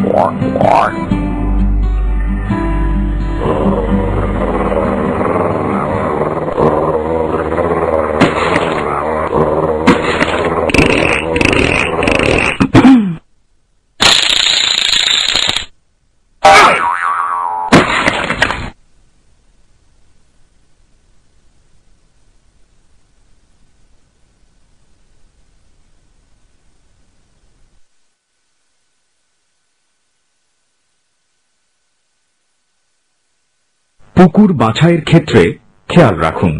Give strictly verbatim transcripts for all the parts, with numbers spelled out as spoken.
পুকুর বাছাইয়ের ক্ষেত্রে খেয়াল রাখুন।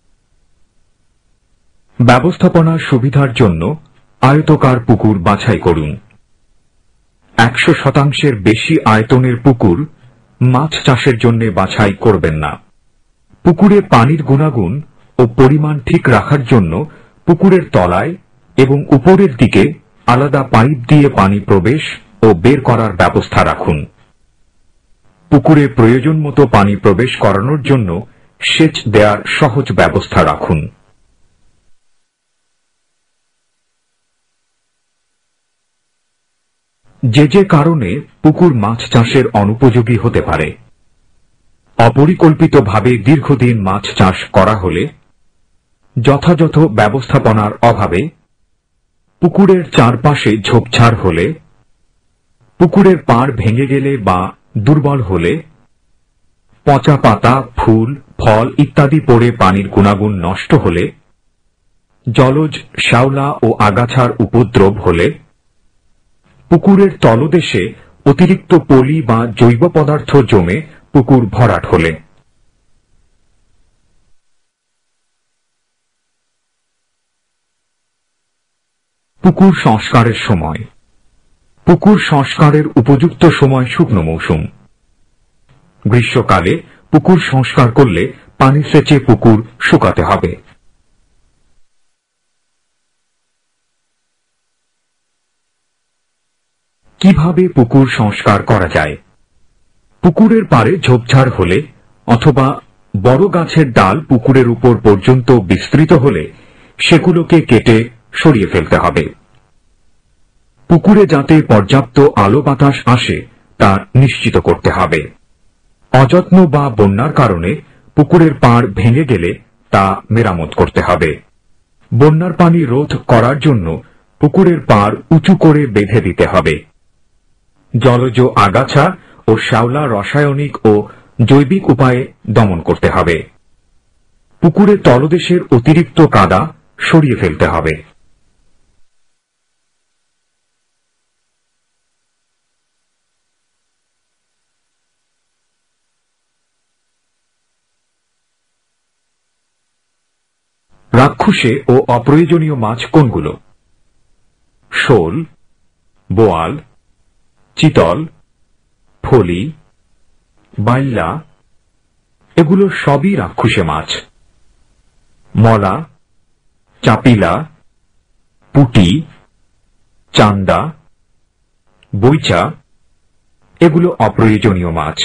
ব্যবস্থাপনার সুবিধার জন্য আয়তকার পুকুর বাছাই করুন। একশো শতাংশের বেশি আয়তনের পুকুর মাছ চাষের জন্য বাছাই করবেন না। পুকুরে পানির গুণাগুণ ও পরিমাণ ঠিক রাখার জন্য পুকুরের তলায় এবং উপরের দিকে আলাদা পাইপ দিয়ে পানি প্রবেশ ও বের করার ব্যবস্থা রাখুন। পুকুরে প্রয়োজন মতো পানি প্রবেশ করানোর জন্য সেচ দেওয়ার সহজ ব্যবস্থা রাখুন। যে যে কারণে পুকুর মাছ চাষের অনুপযোগী হতে পারে। অপরিকল্পিতভাবে দীর্ঘদিন মাছ চাষ করা হলে, যথাযথ ব্যবস্থাপনার অভাবে, পুকুরের চারপাশে ঝোপঝাড় হলে, পুকুরের পাড় ভেঙে গেলে বা দুর্বল হলে, পচা পাতা, ফুল, ফল ইত্যাদি পড়ে পানির গুণাগুণ নষ্ট হলে, জলজ শ্যাওলা ও আগাছার উপদ্রব হলে, পুকুরের তলদেশে অতিরিক্ত পলি বা জৈব পদার্থ জমে পুকুর ভরাট হলে। পুকুর সংস্কারের সময়। পুকুর সংস্কারের উপযুক্ত সময় শুকনো মৌসুম। গ্রীষ্মকালে পুকুর সংস্কার করলে পানি সেচে পুকুর শুকাতে হবে। কিভাবে পুকুর সংস্কার করা যায়? পুকুরের পাড়ে ঝোপঝাড় হলে অথবা বড় গাছের ডাল পুকুরের উপর পর্যন্ত বিস্তৃত হলে সেগুলোকে কেটে সরিয়ে ফেলতে হবে। পুকুরে যাতে পর্যাপ্ত আলো বাতাস আসে তা নিশ্চিত করতে হবে। অযত্ন বা বন্যার কারণে পুকুরের পাড় ভেঙে গেলে তা মেরামত করতে হবে। বন্যার পানি রোধ করার জন্য পুকুরের পাড় উঁচু করে বেঁধে দিতে হবে। জলজ আগাছা ও শ্যাওলা রাসায়নিক ও জৈবিক উপায়ে দমন করতে হবে। পুকুরের তলদেশের অতিরিক্ত কাদা সরিয়ে ফেলতে হবে। রাক্ষসে ও অপ্রয়োজনীয় মাছ কোনগুলো? শোল, বোয়াল, চিতল, ফলি, বাইলা এগুলো সবই রাক্ষসে মাছ। মলা, চাপিলা, পুটি, চান্দা, বইচা এগুলো অপ্রয়োজনীয় মাছ।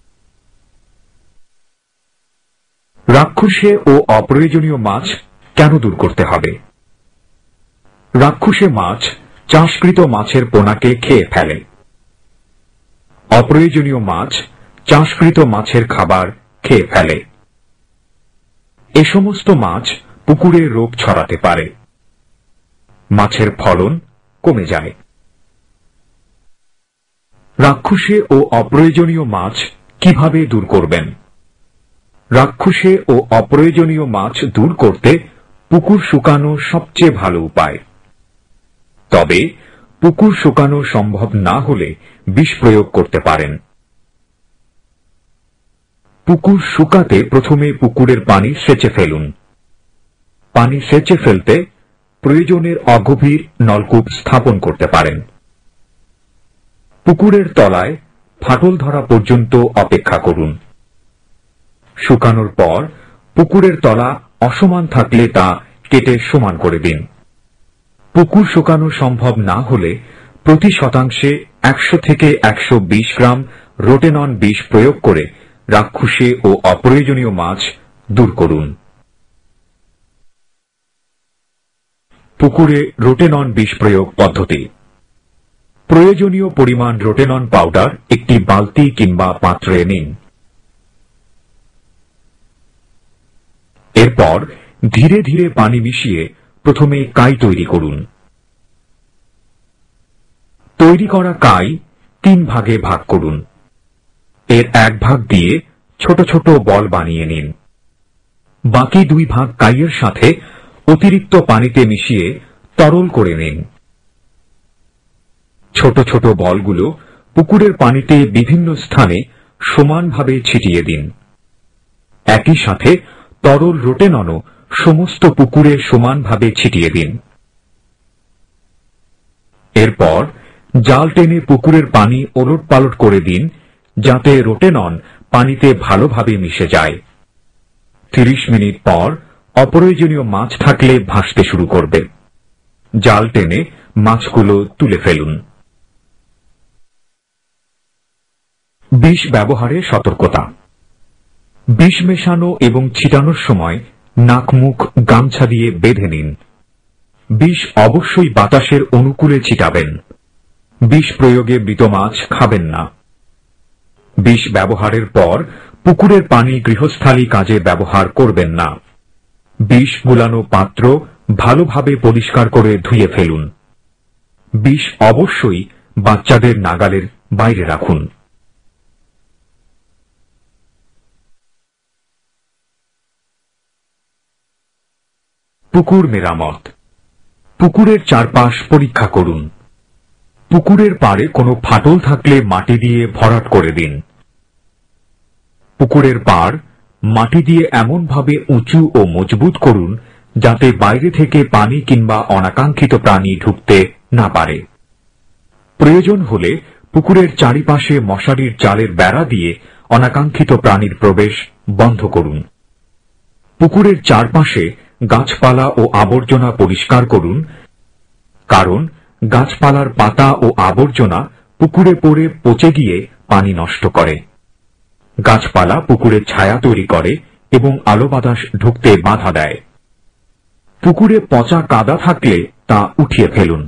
রাক্ষসে ও অপ্রয়োজনীয় মাছ কেন দূর করতে হবে? রাক্ষসে মাছ চাষকৃত মাছের পোনাকে খেয়ে ফেলে। অপ্রয়োজনীয় মাছ চাষকৃত মাছের খাবার খেয়ে ফেলে। এ সমস্ত মাছ পুকুরে রোগ ছড়াতে পারে। মাছের ফলন কমে যায়। রাক্ষসে ও অপ্রয়োজনীয় মাছ কিভাবে দূর করবেন? রাক্ষসে ও অপ্রয়োজনীয় মাছ দূর করতে পুকুর শুকানো সবচেয়ে ভালো উপায়। তবে পুকুর শুকানো সম্ভব না হলে বিষ প্রয়োগ করতে পারেন। পুকুর শুকাতে প্রথমে পুকুরের পানি সেচে ফেলুন। পানি সেচে ফেলতে প্রয়োজনের অগভীর নলকূপ স্থাপন করতে পারেন। পুকুরের তলায় ফাটল ধরা পর্যন্ত অপেক্ষা করুন। শুকানোর পর পুকুরের তলা অসমান থাকলে তা কেটে সমান করে দিন। পুকুর শুকানো সম্ভব না হলে প্রতি শতাংশে একশো থেকে একশো বিশ গ্রাম রোটেনন বিষ প্রয়োগ করে রাক্ষসে ও অপ্রয়োজনীয় মাছ দূর করুন। পুকুরে রোটেনন বিষ প্রয়োগ পদ্ধতি। প্রয়োজনীয় পরিমাণ রোটেনন পাউডার একটি বালতি কিংবা পাত্রে নিন। এরপর ধীরে ধীরে পানি মিশিয়ে প্রথমে কাই তৈরি করুন। তৈরি করা কাই তিন ভাগে ভাগ করুন। এর এক ভাগ দিয়ে ছোট ছোট বল বানিয়ে নিন। বাকি দুই ভাগ কাইয়ের সাথে অতিরিক্ত পানিতে মিশিয়ে তরল করে নিন। ছোট ছোট বলগুলো পুকুরের পানিতে বিভিন্ন স্থানে সমানভাবে ছিটিয়ে দিন। একই সাথে তরল রোটেননও সমস্ত পুকুরে সমানভাবে ছিটিয়ে দিন। এরপর জাল টেনে পুকুরের পানি ওলটপালট করে দিন, যাতে রোটেনন পানিতে ভালোভাবে মিশে যায়। তিরিশ মিনিট পর অপ্রয়োজনীয় মাছ থাকলে ভাসতে শুরু করবে। জাল টেনে মাছগুলো তুলে ফেলুন। বিষ ব্যবহারে সতর্কতা। বিষ মেশানো এবং ছিটানোর সময় নাক মুখ গামছা দিয়ে বেঁধে নিন। বিষ অবশ্যই বাতাসের অনুকূলে ছিটাবেন। বিষ প্রয়োগে মৃত মাছ খাবেন না। বিষ ব্যবহারের পর পুকুরের পানি গৃহস্থালী কাজে ব্যবহার করবেন না। বিষ গুলানো পাত্র ভালোভাবে পরিষ্কার করে ধুয়ে ফেলুন। বিষ অবশ্যই বাচ্চাদের নাগালের বাইরে রাখুন। পুকুর মেরামত। পুকুরের চারপাশ পরীক্ষা করুন। পুকুরের পাড়ে কোনো ফাটল থাকলে মাটি দিয়ে ভরাট করে দিন। পুকুরের পাড় মাটি দিয়ে এমনভাবে উঁচু ও মজবুত করুন যাতে বাইরে থেকে পানি কিংবা অনাকাঙ্ক্ষিত প্রাণী ঢুকতে না পারে। প্রয়োজন হলে পুকুরের চারিপাশে মশারির জালের বেড়া দিয়ে অনাকাঙ্ক্ষিত প্রাণীর প্রবেশ বন্ধ করুন। পুকুরের চারপাশে গাছপালা ও আবর্জনা পরিষ্কার করুন, কারণ গাছপালার পাতা ও আবর্জনা পুকুরে পড়ে পচে গিয়ে পানি নষ্ট করে। গাছপালা পুকুরে ছায়া তৈরি করে এবং আলো বাতাস ঢুকতে বাধা দেয়। পুকুরে পচা কাদা থাকলে তা উঠিয়ে ফেলুন,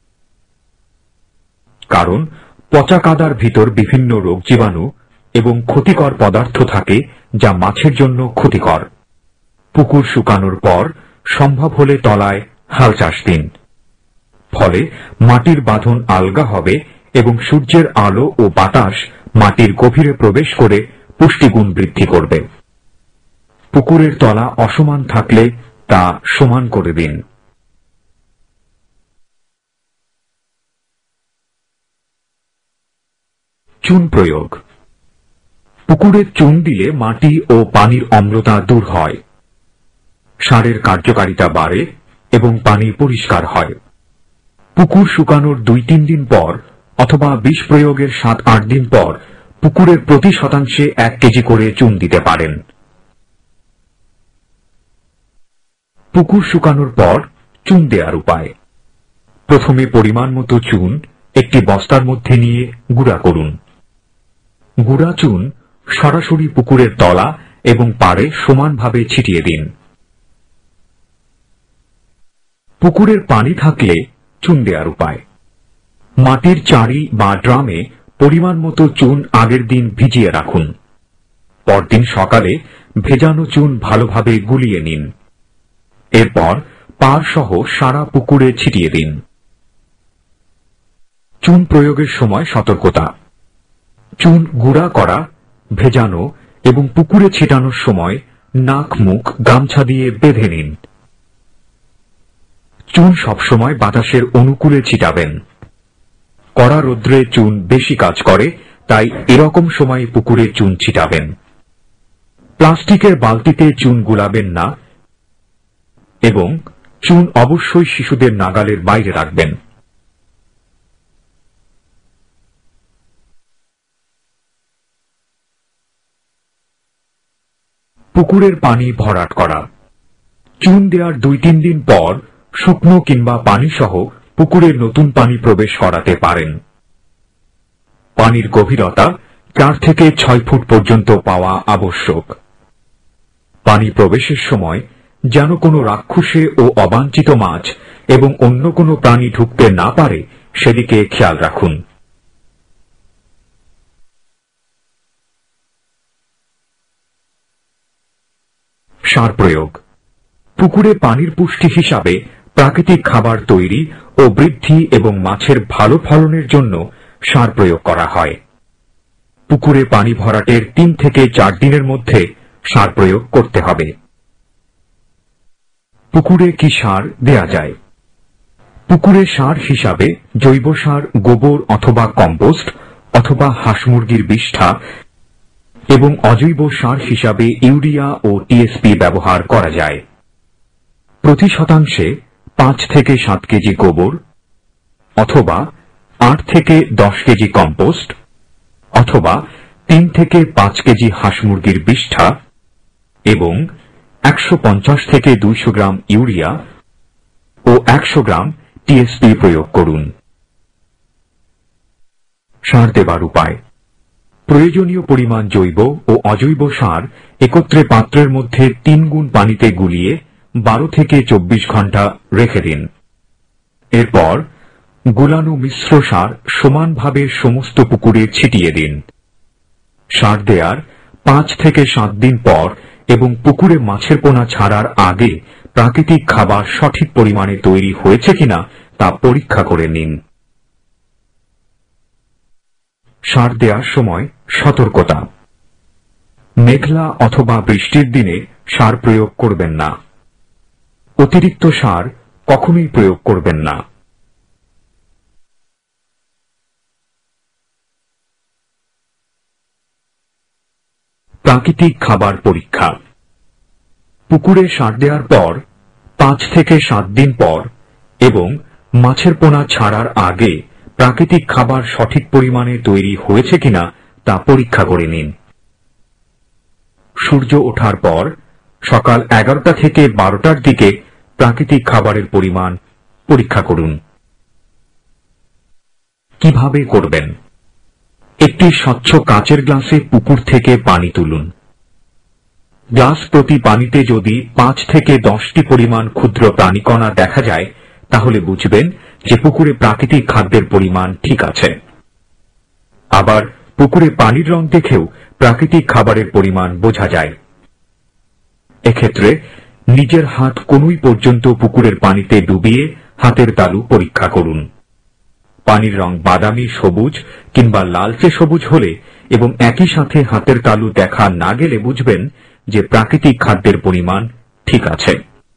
কারণ পচা কাদার ভিতর বিভিন্ন রোগ জীবাণু এবং ক্ষতিকর পদার্থ থাকে যা মাছের জন্য ক্ষতিকর। পুকুর শুকানোর পর সম্ভব হলে তলায় হাল চাষ দিন। ফলে মাটির বাঁধন আলগা হবে এবং সূর্যের আলো ও বাতাস মাটির গভীরে প্রবেশ করে পুষ্টিগুণ বৃদ্ধি করবে। পুকুরের তলা অসমান থাকলে তা সমান করে দিন। চুন প্রয়োগ। পুকুরে চুন দিলে মাটি ও পানির অম্লতা দূর হয়, সারের কার্যকারিতা বাড়ে এবং পানি পরিষ্কার হয়। পুকুর শুকানোর দুই তিন দিন পর অথবা বিষ প্রয়োগের সাত আট দিন পর পুকুরের প্রতি শতাংশে এক কেজি করে চুন দিতে পারেন। পুকুর শুকানোর পর চুন দেওয়ার উপায়। প্রথমে পরিমাণ মতো চুন একটি বস্তার মধ্যে নিয়ে গুঁড়া করুন। গুঁড়া চুন সরাসরি পুকুরের তলা এবং পাড়ে সমানভাবে ছিটিয়ে দিন। পুকুরের পানি থাকলে চুন দেওয়ার উপায়। মাটির চারি বা ড্রামে পরিমাণ মতো চুন আগের দিন ভিজিয়ে রাখুন। পরদিন সকালে ভেজানো চুন ভালোভাবে গুলিয়ে নিন। এরপর পাড় সহ সারা পুকুরে ছিটিয়ে দিন। চুন প্রয়োগের সময় সতর্কতা। চুন গুঁড়া করা, ভেজানো এবং পুকুরে ছিটানোর সময় নাক মুখ গামছা দিয়ে বেঁধে নিন। চুন সবসময় বাতাসের অনুকূলে ছিটাবেন। কড়া রৌদ্রে চুন বেশি কাজ করে, তাই এরকম সময় পুকুরে চুন ছিটাবেন। প্লাস্টিকের বালতিতে চুন গুলাবেন না এবং চুন অবশ্যই শিশুদের নাগালের বাইরে রাখবেন। পুকুরের পানি ভরাট করা। চুন দেওয়ার দুই তিন দিন পর শুকনো কিংবা পানি সহ পুকুরে নতুন পানি প্রবেশ করাতে পারেন। পানির গভীরতা চার থেকে ছয় ফুট পর্যন্ত পাওয়া আবশ্যক। পানি প্রবেশের সময় যেন কোনো রাক্ষসে ও অবাঞ্ছিত মাছ এবং অন্য কোনো প্রাণী ঢুকতে না পারে সেদিকে খেয়াল রাখুন। সার প্রয়োগ। পুকুরে পানির পুষ্টি হিসাবে প্রাকৃতিক খাবার তৈরি ও বৃদ্ধি এবং মাছের ভালো ফলনের জন্য সার প্রয়োগ করা হয়। পুকুরে পানি ভরাটের তিন থেকে চার দিনের মধ্যে সার প্রয়োগ করতে হবে। পুকুরে কি সার দেয়া যায়? পুকুরে সার হিসাবে জৈব সার, গোবর অথবা কম্পোস্ট অথবা হাঁস মুরগির বিষ্ঠা এবং অজৈব সার হিসাবে ইউরিয়া ও টিএসপি ব্যবহার করা যায়। প্রতি শতাংশে পাঁচ থেকে সাত কেজি গোবর অথবা আট থেকে দশ কেজি কম্পোস্ট অথবা তিন থেকে পাঁচ কেজি হাঁস মুরগির বিষ্ঠা এবং একশো পঞ্চাশ থেকে দুইশো গ্রাম ইউরিয়া ও একশো গ্রাম টিএসপি প্রয়োগ করুন। সার দেবার উপায়। প্রয়োজনীয় পরিমাণ জৈব ও অজৈব সার একত্রে পাত্রের মধ্যে তিন গুণ পানিতে গুলিয়ে বারো থেকে চব্বিশ ঘন্টা রেখে দিন। এরপর গুলানো মিশ্র সার সমানভাবে সমস্ত পুকুরে ছিটিয়ে দিন। সার দেওয়ার পাঁচ থেকে সাত দিন পর এবং পুকুরে মাছের পোনা ছাড়ার আগে প্রাকৃতিক খাবার সঠিক পরিমাণে তৈরি হয়েছে কিনা তা পরীক্ষা করে নিন। সার দেওয়ার সময় সতর্কতা। মেঘলা অথবা বৃষ্টির দিনে সার প্রয়োগ করবেন না। অতিরিক্ত সার কখনোই প্রয়োগ করবেন না। প্রাকৃতিক খাবার পরীক্ষা। পুকুরে সার দেওয়ার পর পাঁচ থেকে সাত দিন পর এবং মাছের পোনা ছাড়ার আগে প্রাকৃতিক খাবার সঠিক পরিমাণে তৈরি হয়েছে কিনা তা পরীক্ষা করে নিন। সূর্য ওঠার পর সকাল এগারোটা থেকে বারোটার দিকে প্রাকৃতিক খাবারের পরিমাণ পরীক্ষা করুন। কিভাবে করবেন? একটি স্বচ্ছ কাচের গ্লাসে পুকুর থেকে পানি তুলুন। গ্লাস প্রতি পানিতে যদি পাঁচ থেকে দশটি পরিমাণ ক্ষুদ্র প্রাণীকণা দেখা যায় তাহলে বুঝবেন যে পুকুরে প্রাকৃতিক খাদ্যের পরিমাণ ঠিক আছে। আবার পুকুরে পানির রং দেখেও প্রাকৃতিক খাবারের পরিমাণ বোঝা যায়। এক্ষেত্রে নিজের হাত কনুই পর্যন্ত পুকুরের পানিতে ডুবিয়ে হাতের তালু পরীক্ষা করুন। পানির রং বাদামি, সবুজ কিংবা লালচে সবুজ হলে এবং একই সাথে হাতের তালু দেখা না গেলে বুঝবেন যে প্রাকৃতিক খাদ্যের পরিমাণ ঠিক আছে।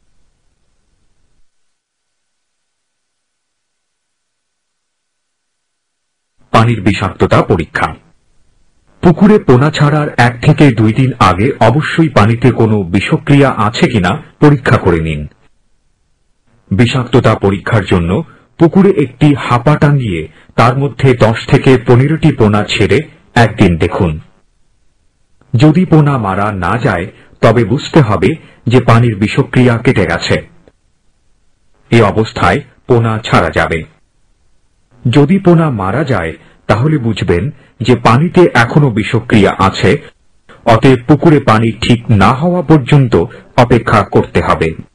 পানির বিষাক্ততা পরীক্ষা। পুকুরে পোনা ছাড়ার এক থেকে দুই দিন আগে অবশ্যই পানিতে কোনো বিষক্রিয়া আছে কিনা পরীক্ষা করে নিন। বিষাক্ততা পরীক্ষার জন্য পুকুরে একটি হাপা টাঙিয়ে তার মধ্যে দশ থেকে পনেরোটি পোনা ছেড়ে একদিন দেখুন। যদি পোনা মারা না যায় তবে বুঝতে হবে যে পানির বিষক্রিয়া কেটে গেছে। এ অবস্থায় পোনা ছাড়া যাবে। যদি পোনা মারা যায় তাহলে বুঝবেন যে পানিতে এখনো বিষক্রিয়া আছে, অতএব পুকুরে পানি ঠিক না হওয়া পর্যন্ত অপেক্ষা করতে হবে।